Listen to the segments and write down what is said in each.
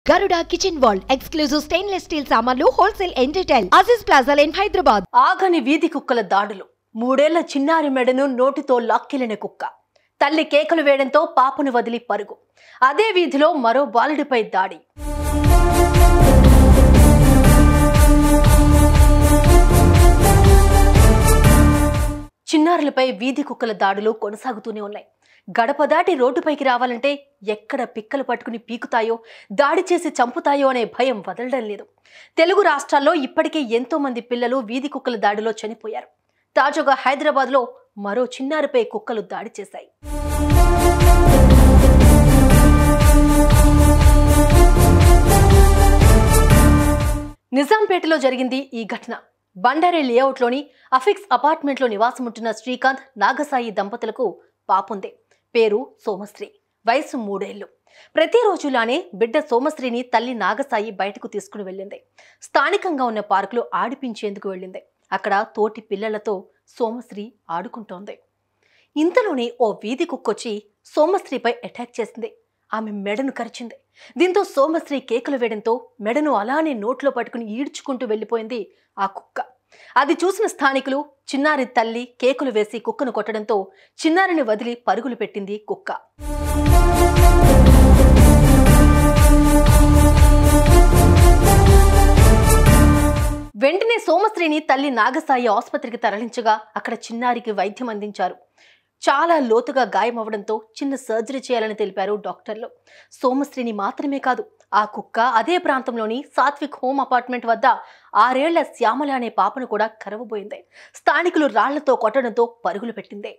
Garuda Kitchen World exclusive stainless steel సామాన్లు wholesale and retail Aziz Plaza in Hyderabad. ఆగని వీధి కుక్కల దాడులు. 3 ఏళ్ల చిన్నారి మెడను నోటితో లాక్కెళ్లిన కుక్క. తల్లి కేకలు వేయడంతో పాపను వదిలి పరుగు. అదే వీధిలో మరో బాలుడిపై దాడి. చిన్నారులపై వీధి కుక్కల దాడులు కొనసాగుతూనే ఉన్నాయి. గడప దాటి రోడ్డుపైకి రావాలంటే ఎక్కడ పిక్కలు పట్టుకుని పీకుతాయో, దాడి చేసి చంపుతాయో అనే భయం వదలడం లేదు. తెలుగు రాష్ట్రాల్లో ఇప్పటికే ఎంతో మంది పిల్లలు వీధి కుక్కల దాడిలో చనిపోయారు. తాజాగా హైదరాబాద్లో మరో చిన్నారిపై కుక్కలు దాడి చేశాయి. నిజాంపేటలో జరిగింది ఈ ఘటన. బండారే లేఅవుట్లోని అఫిక్స్ అపార్ట్మెంట్లో నివాసముంటున్న శ్రీకాంత్, నాగసాయి దంపతులకు పాపుంది. పేరు సోమశ్రీ, వయసు 3 ఏళ్లు. ప్రతిరోజులానే బిడ్డ సోమశ్రీని తల్లి నాగసాయి బయటకు తీసుకుని వెళ్ళింది. స్థానికంగా ఉన్న పార్కులో ఆడిపించేందుకు వెళ్ళింది. అక్కడ తోటి పిల్లలతో సోమశ్రీ ఆడుకుంటోంది. ఇంతలోనే ఓ వీధి కుక్కొచ్చి సోమశ్రీపై అటాక్ చేసింది. ఆమె మెడను కరిచింది. దీంతో సోమశ్రీ కేకలు వేయడంతో మెడను అలానే నోట్లో పట్టుకుని ఈడ్చుకుంటూ వెళ్లిపోయింది ఆ కుక్క. అది చూసిన స్థానికులు చిన్నారి తల్లి కేకులు వేసి కుక్కను కొట్టడంతో చిన్నారిని వదిలి పరుగులు పెట్టింది కుక్క. వెంటనే సోమశ్రీని తల్లి నాగసాయి ఆసుపత్రికి తరలించగా అక్కడ చిన్నారికి వైద్యం అందించారు. చాలా లోతుగా గాయమవడంతో చిన్న సర్జరీ చేయాలని తెలిపారు డాక్టర్లు. సోమశ్రీని మాత్రమే కాదు, ఆ కుక్క అదే ప్రాంతంలోని సాత్విక్ హోమ్ అపార్ట్మెంట్ వద్ద 6 ఏళ్ల శ్యామల అనే పాపను కూడా కరవబోయింది. స్థానికులు రాళ్లతో కొట్టడంతో పరుగులు పెట్టింది.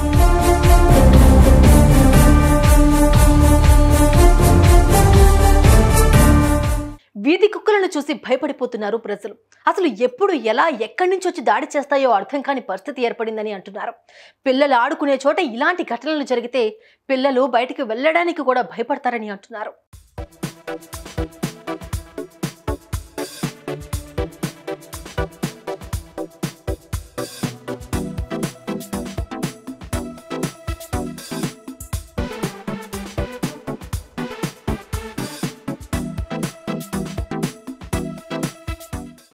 వీధి కుక్కలను చూసి భయపడిపోతున్నారు ప్రజలు. అసలు ఎప్పుడు ఎలా ఎక్కడి నుంచి వచ్చి దాడి చేస్తాయో అర్థం కాని పరిస్థితి ఏర్పడిందని అంటున్నారు. పిల్లలు ఆడుకునే చోట ఇలాంటి ఘటనలు జరిగితే పిల్లలు బయటికి వెళ్ళడానికి కూడా భయపడతారని అంటున్నారు.